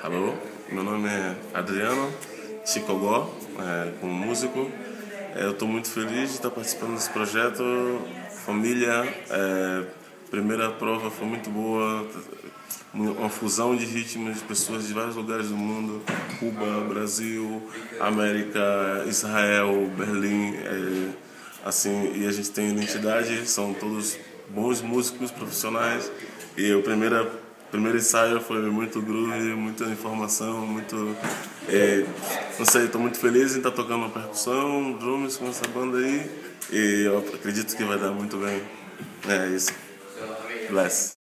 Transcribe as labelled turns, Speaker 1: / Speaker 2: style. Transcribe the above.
Speaker 1: Alô, meu nome é Adriano TIKOGޮ, como músico. Eu estou muito feliz de estar participando desse projeto. Família, primeira prova foi muito boa, uma fusão de ritmos de pessoas de vários lugares do mundo, Cuba, Brasil, América, Israel, Berlim, assim, e a gente tem identidade, são todos bons músicos profissionais, e o primeiro ensaio foi muito groove, muita informação, não sei, estou muito feliz em estar tocando percussão, drums com essa banda aí, e eu acredito que vai dar muito bem. É isso. Bless.